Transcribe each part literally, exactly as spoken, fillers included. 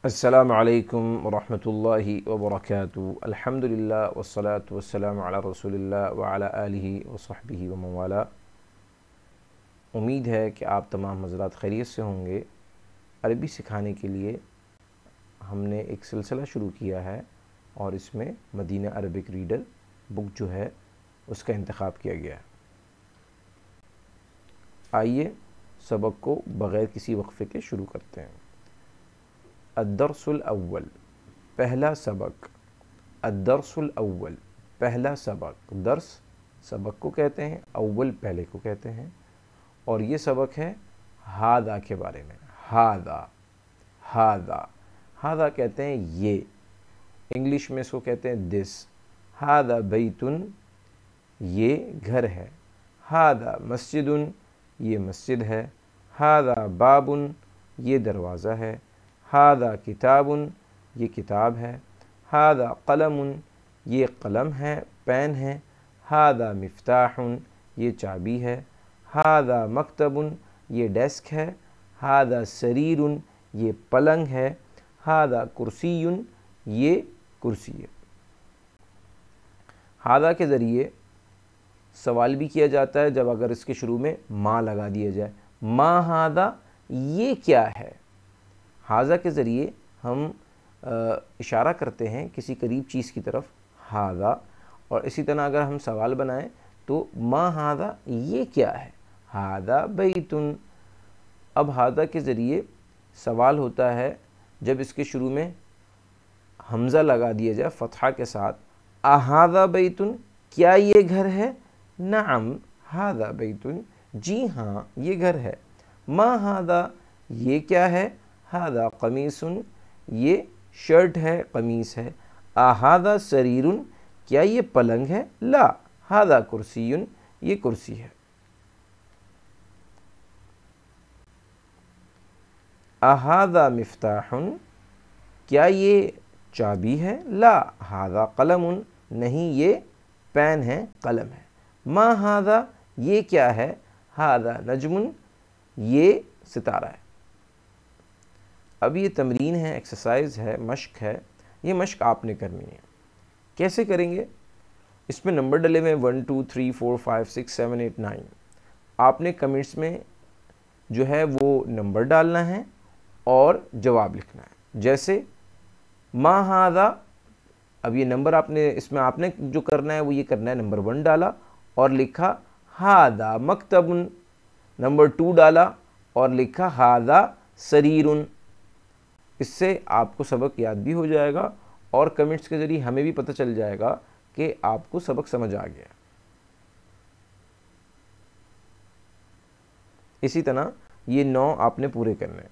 अस्सलामु अलैकुम वरहमतुल्लाहि वबरकातुहू। अल्हम्दुलिल्लाह वस्सलातु वस्सलामु अला रसूलिल्लाह व अला आलिहि व सहबिहि व मन वाला। उम्मीद है कि आप तमाम हज़रात खैरियत से होंगे। अरबी सिखाने के लिए हमने एक सिलसिला शुरू किया है और इसमें मदीना अरबिक रीडर बुक जो है उसका इंतखाब किया गया है। आइए सबक को बग़ैर किसी वक्फ़े के शुरू करते हैं। अद्दर्सुल अव्वल, पहला सबक। अद्दर्सुल अव्वल, पहला सबक। दर्स सबक को कहते हैं, अव्वल पहले को कहते हैं। और ये सबक है हादा के बारे में। हादा, हादा, हादा कहते हैं ये, इंग्लिश में इसको कहते हैं दिस। हादा बैतुन, ये घर है। हादा मस्जिदुन, ये मस्जिद है। हादा बाबुन, ये दरवाज़ा है। हादा किताबुन, ये किताब है। हादा कलमुन, ये कलम है, पेन है। हादा मिफ्ताहुन, ये चाबी है। हादा मकतबुन, ये डेस्क है। हादा सरीरुन, ये पलंग है। हादा कुर्सीयुन, ये कुर्सी है। हादा के ज़रिए सवाल भी किया जाता है जब अगर इसके शुरू में माँ लगा दिया जाए। माँ हादा, ये क्या है। हाजा के ज़रिए हम आ, इशारा करते हैं किसी करीब चीज़ की तरफ, हादा। और इसी तरह अगर हम सवाल बनाएं तो मा हादा, ये क्या है। हादा बैतुन। अब हादा के ज़रिए सवाल होता है जब इसके शुरू में हमज़ा लगा दिया जाए फ़तहा के साथ। अहादा बैतुन, क्या ये घर है। नाम हादा बैतुन, जी हाँ ये घर है। मा हादा, ये क्या है। हादा कमीसुन, ये शर्ट है, कमीस है। आहादा सरीरुन, क्या ये पलंग है। ला हादा कुर्सीयुन, ये कुर्सी है। आहादा मिफ्ताहुन, क्या ये चाबी है। ला हादा कलमुन, नहीं ये पेन है, कलम है। मा हादा, ये क्या है। हादा नजमुन, ये सितारा है। अब ये तमरीन है, एक्सरसाइज है, मश्क है। ये मश्क आपने करनी है। कैसे करेंगे, इसमें नंबर डले हुए one two three four five six seven eight nine. आपने कमेंट्स में जो है वो नंबर डालना है और जवाब लिखना है। जैसे मा हादा, अब ये नंबर आपने इसमें आपने जो करना है वो ये करना है, नंबर वन डाला और लिखा हादा मकतबुन। नंबर टू डाला और लिखा हादा सरीरुन। इससे आपको सबक याद भी हो जाएगा और कमेंट्स के ज़रिए हमें भी पता चल जाएगा कि आपको सबक समझ आ गया। इसी तरह ये नौ आपने पूरे करने।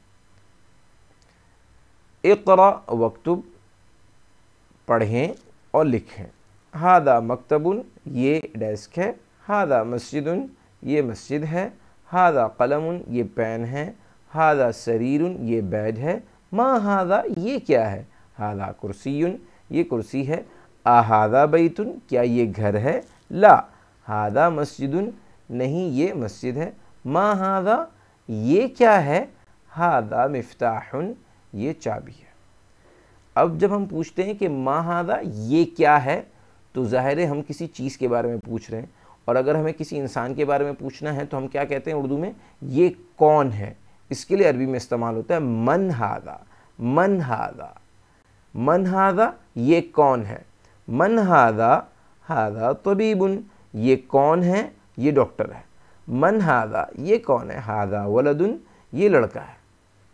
इक़रा वक्तुब, पढ़ें और लिखें। हादा मकतबुन, ये डेस्क है। हादा मस्जिदुन, ये मस्जिद है। हादा कलमुन, ये पेन है। हादा सरीरुन, ये बेड है। मा हादा, ये क्या है। हादा कुर्सीयुन, ये कुर्सी है। आहादा बैतुन, क्या ये घर है। ला हादा मस्जिदुन, नहीं ये मस्जिद है। मा हादा, ये क्या है। हादा मिफ्ताहुन, ये चाबी है। अब जब हम पूछते हैं कि मा हादा, ये क्या है, तो ज़ाहिर है हम किसी चीज़ के बारे में पूछ रहे हैं। और अगर हमें किसी इंसान के बारे में पूछना है तो हम क्या कहते हैं उर्दू में, ये कौन है। इसके लिए अरबी में इस्तेमाल होता है मन हादा। मन हादा, मन हादा, ये कौन है। मन हादा, हादा तबीबुन, ये कौन है, ये डॉक्टर है। मन हादा, ये कौन है। हादा वलदुन, ये लड़का है।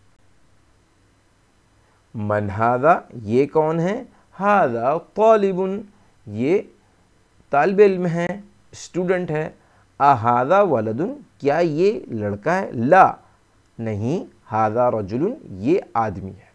मन हादा, ये कौन है। हादा तालिबुन, ये तालिब इल्म है, स्टूडेंट है। आहादा वलदुन, क्या ये लड़का है। ला नहीं, हादा रजुलुन, ये आदमी है।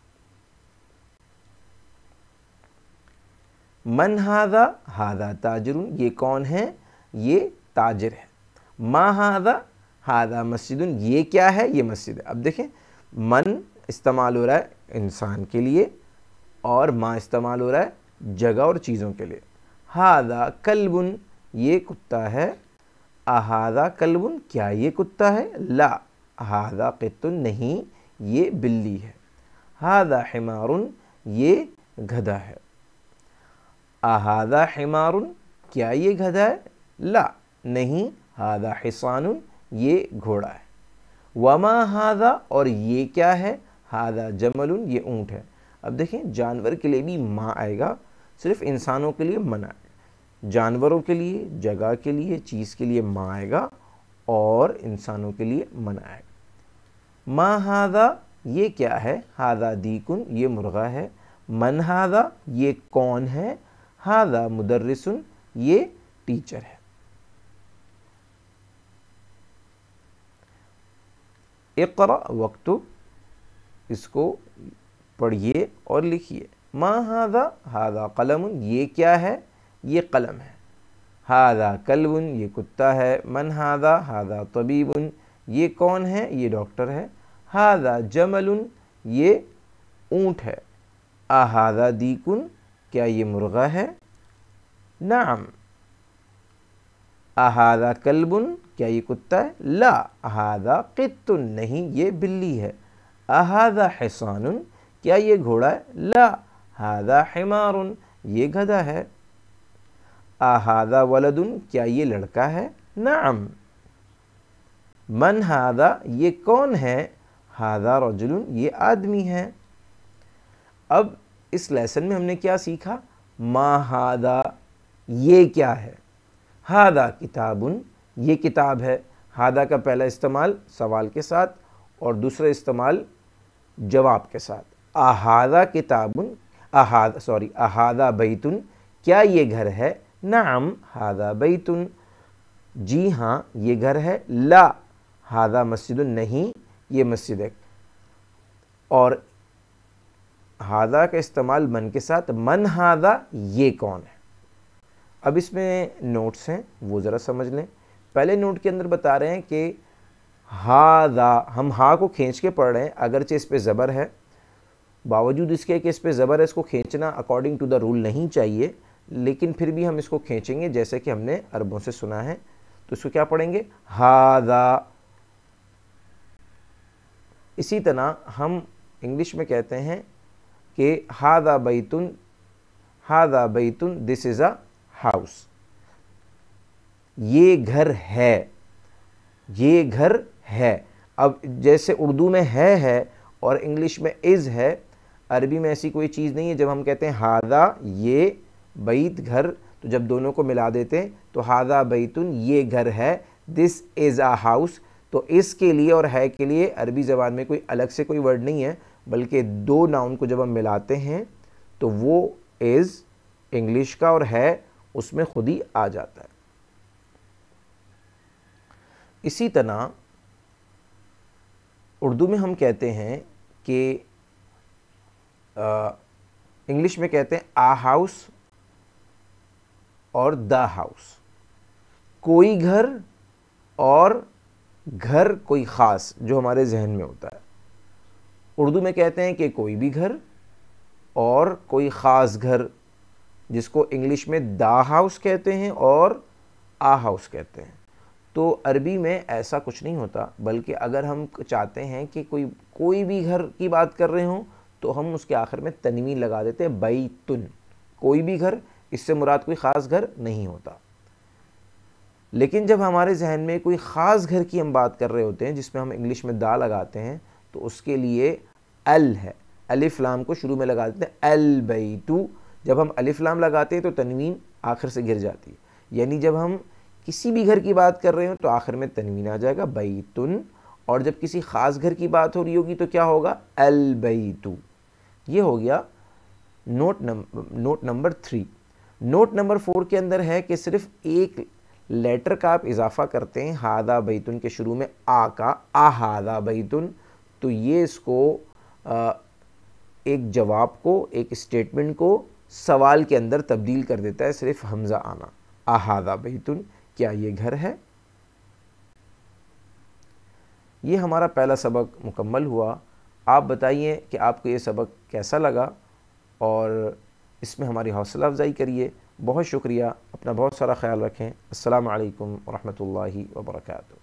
मन हादा, हादा ताजिरुन, ये कौन है, ये ताजिर है। मा हादा, हादा मस्जिदुन, ये क्या है, ये मस्जिद है। अब देखें, मन इस्तेमाल हो रहा है इंसान के लिए और मा इस्तेमाल हो रहा है जगह और चीज़ों के लिए। हादा कल्बुन, ये कुत्ता है। आहादा कल्बुन, क्या ये कुत्ता है। ला हादा क़ित्तुन, नहीं ये बिल्ली है। हादा हिमारुन, ये गधा है। अहादा हिमारुन, क्या ये गधा है? ला, नहीं। हादा हिसानुन, ये घोड़ा है। वमा हादा, और ये क्या है? हादा जमलुन, ये ऊँट है। अब देखें, जानवर के लिए भी मा आएगा, सिर्फ इंसानों के लिए मना है। जानवरों के लिए, जगह के लिए, चीज़ के लिए मा आएगा और इंसानों के लिए मना आएगा। मा हादा, ये क्या है? हादा दीकुन, ये मुर्गा है। मन हादा, ये कौन है? हादा मुदर्रिसुन, ये टीचर है। इक़रा वक्तुब, इसको पढ़िए और लिखिए। मा हादा, हादा कलमुन, ये क्या है? ये कलम है। हादा कल्बुन, ये कुत्ता है। मन हादा, हादा तबीबुन, ये कौन है? ये डॉक्टर है। हादा जमलुन, ये ऊँट है। अहादा दीकुन, क्या ये मुर्गा है? नाम। अहादा कल्बुन, क्या ये कुत्ता है? ला। अहादा क़ित्तुन, नहीं, ये बिल्ली है। अहादा हिसानुन, क्या ये घोड़ा है? ला। हादा हिमारुन, ये गधा है। अहादा वलदुन, क्या ये लड़का है? नाम। मन हादा, ये कौन है? हादा रजुलुन, ये आदमी है। अब इस लेसन में हमने क्या सीखा? मा हादा, ये क्या है? हादा किताबुन, ये किताब है। हादा का पहला इस्तेमाल सवाल के साथ और दूसरा इस्तेमाल जवाब के साथ। अहादा किताबुन, अहादा सॉरी अहादा बैतुन, क्या ये घर है? नाम हादा बैतुन, जी हाँ ये घर है। ला हादा मस्जिदुन, नहीं ये मस्जिद है। और हादा का इस्तेमाल मन के साथ। मन हादा, ये कौन है? अब इसमें नोट्स हैं, वो ज़रा समझ लें। पहले नोट के अंदर बता रहे हैं कि हादा, हम हा को खींच के पढ़ रहे हैं, अगरचे इस पे ज़बर है, बावजूद इसके कि इस पे ज़बर है, इसको खींचना अकॉर्डिंग टू द रूल नहीं चाहिए, लेकिन फिर भी हम इसको खींचेंगे जैसे कि हमने अरबों से सुना है। तो इसको क्या पढ़ेंगे? हादा। इसी तरह हम इंग्लिश में कहते हैं कि हादा बैतुन, हादा बैतुन, दिस इज़ अ हाउस, ये घर है, ये घर है। अब जैसे उर्दू में है है और इंग्लिश में इज़ है, अरबी में ऐसी कोई चीज़ नहीं है। जब हम कहते हैं हादा, ये बैत घर, तो जब दोनों को मिला देते हैं तो हादा बैतुन, ये घर है। दिस इज़ आ हाउस, तो इसके लिए और है के लिए अरबी ज़बान में कोई अलग से कोई वर्ड नहीं है, बल्कि दो नाउन को जब हम मिलाते हैं तो वो इज़ इंग्लिश का और है उसमें खुद ही आ जाता है। इसी तरह उर्दू में हम कहते हैं कि इंग्लिश में कहते हैं आ हाउस और द हाउस, कोई घर और घर कोई ख़ास जो हमारे जहन में होता है। उर्दू में कहते हैं कि कोई भी घर और कोई ख़ास घर, जिसको इंग्लिश में दा हाउस कहते हैं और आ हाउस कहते हैं। तो अरबी में ऐसा कुछ नहीं होता, बल्कि अगर हम चाहते हैं कि कोई कोई भी घर की बात कर रहे हों तो हम उसके आखिर में तनवीन लगा देते हैं, बैतुन, कोई भी घर, इससे मुराद कोई ख़ास घर नहीं होता। लेकिन जब हमारे जहन में कोई ख़ास घर की हम बात कर रहे होते हैं जिसमें हम इंग्लिश में दा लगाते हैं, तो उसके लिए अल है, अलिफ लाम को शुरू में लगा देते हैं, अल बैतु। जब हम अलिफ लाम लगाते हैं तो तनवीन आखिर से गिर जाती है, यानी जब हम किसी भी घर की बात कर रहे हो तो आखिर में तनवीन आ जाएगा, बैतुन। और जब किसी ख़ास घर की बात हो रही होगी तो क्या होगा? अल बैतु। ये हो गया note number note number three. Note number four के अंदर है कि सिर्फ एक लेटर का आप इजाफा करते हैं हादा बैतुन के शुरू में, आ का, आ हादा बैतुन, तो ये इसको आ, एक जवाब को, एक स्टेटमेंट को सवाल के अंदर तब्दील कर देता है, सिर्फ हमज़ा आना। आ हादा बैतुन, क्या ये घर है? ये हमारा पहला सबक मुकम्मल हुआ। आप बताइए कि आपको ये सबक कैसा लगा और इसमें हमारी हौसला अफजाई करिए। बहुत शुक्रिया, अपना बहुत सारा ख्याल रखें। अस्सलामु अलैकुम व रहमतुल्लाहि व बरकातुहू।